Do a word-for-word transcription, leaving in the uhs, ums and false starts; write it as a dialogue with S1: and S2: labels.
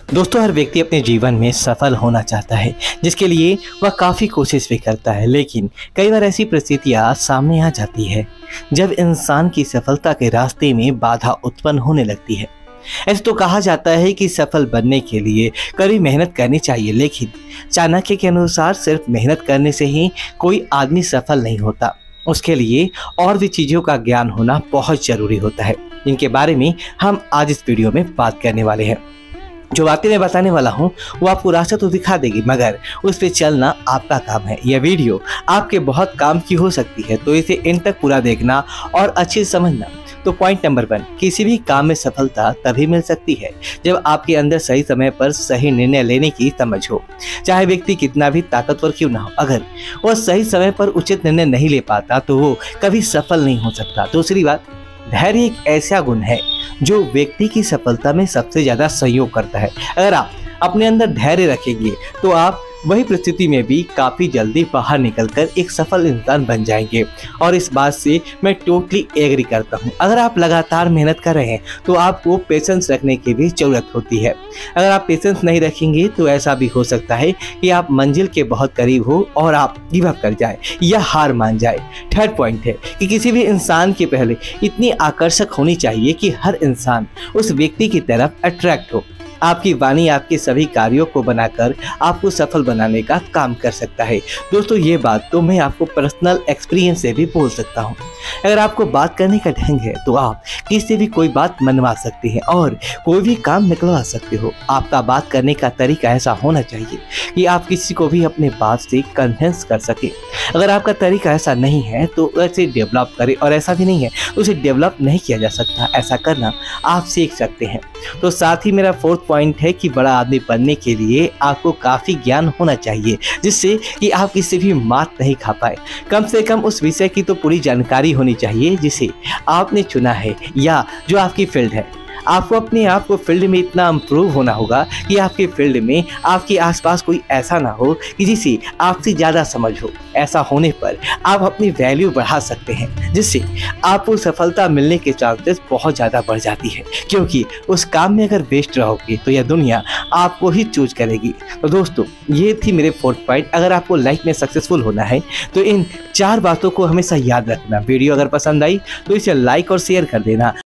S1: दोस्तों, हर व्यक्ति अपने जीवन में सफल होना चाहता है, जिसके लिए वह काफ़ी कोशिश भी करता है। लेकिन कई बार ऐसी परिस्थितियाँ सामने आ जाती है जब इंसान की सफलता के रास्ते में बाधा उत्पन्न होने लगती है। ऐसे तो कहा जाता है कि सफल बनने के लिए कड़ी मेहनत करनी चाहिए, लेकिन चाणक्य के अनुसार सिर्फ मेहनत करने से ही कोई आदमी सफल नहीं होता। उसके लिए और भी चीज़ों का ज्ञान होना बहुत ज़रूरी होता है, जिनके बारे में हम आज इस वीडियो में बात करने वाले हैं। जो बातें मैं बताने वाला हूँ वो आपको रास्ता तो दिखा देगी, मगर उस पे चलना आपका काम है। यह वीडियो आपके बहुत काम की हो सकती है, तो इसे इन तक पूरा देखना और अच्छे से समझना। तो पॉइंट नंबर वन, किसी भी काम में सफलता तभी मिल सकती है जब आपके अंदर सही समय पर सही निर्णय लेने की समझ हो। चाहे व्यक्ति कितना भी ताकतवर क्यों ना हो, अगर वह सही समय पर उचित निर्णय नहीं ले पाता तो वो कभी सफल नहीं हो सकता। दूसरी बात, धैर्य एक ऐसा गुण है जो व्यक्ति की सफलता में सबसे ज्यादा सहयोग करता है। अगर आप अपने अंदर धैर्य रखेंगे तो आप वही परिस्थिति में भी काफ़ी जल्दी बाहर निकलकर एक सफल इंसान बन जाएंगे, और इस बात से मैं टोटली एग्री करता हूँ। अगर आप लगातार मेहनत कर रहे हैं तो आपको पेशेंस रखने की भी ज़रूरत होती है। अगर आप पेशेंस नहीं रखेंगे तो ऐसा भी हो सकता है कि आप मंजिल के बहुत करीब हो और आप गिव अप कर जाए या हार मान जाए। थर्ड पॉइंट है कि किसी भी इंसान के पहले इतनी आकर्षक होनी चाहिए कि हर इंसान उस व्यक्ति की तरफ अट्रैक्ट हो। आपकी वाणी आपके सभी कार्यों को बनाकर आपको सफल बनाने का काम कर सकता है। दोस्तों, ये बात तो मैं आपको पर्सनल एक्सपीरियंस से भी बोल सकता हूँ। अगर आपको बात करने का ढंग है तो आप किसी से भी कोई बात मनवा सकते हैं और कोई भी काम निकलवा सकते हो। आपका बात करने का तरीका ऐसा होना चाहिए कि आप किसी को भी अपने बात से कन्विंस कर सके। अगर आपका तरीका ऐसा नहीं है तो ऐसे डेवलप करें, और ऐसा भी नहीं है तो उसे डेवलप नहीं किया जा सकता। ऐसा करना आप सीख सकते हैं। तो साथ ही मेरा फोर्थ पॉइंट है कि बड़ा आदमी बनने के लिए आपको काफ़ी ज्ञान होना चाहिए, जिससे कि आप किसी भी मात नहीं खा पाए। कम से कम उस विषय की तो पूरी जानकारी होनी चाहिए जिसे आपने चुना है या जो आपकी फील्ड है। आपको अपने आप को फील्ड में इतना इम्प्रूव होना होगा कि आपके फील्ड में आपके आसपास कोई ऐसा ना हो कि जिसे आपसे ज़्यादा समझ हो। ऐसा होने पर आप अपनी वैल्यू बढ़ा सकते हैं, जिससे आपको सफलता मिलने के चांसेस बहुत ज़्यादा बढ़ जाती है, क्योंकि उस काम में अगर बेस्ट रहोगे तो यह दुनिया आपको ही चूज करेगी। तो दोस्तों, ये थी मेरे फोर्थ पॉइंट। अगर आपको लाइफ में सक्सेसफुल होना है तो इन चार बातों को हमेशा याद रखना। वीडियो अगर पसंद आई तो इसे लाइक और शेयर कर देना।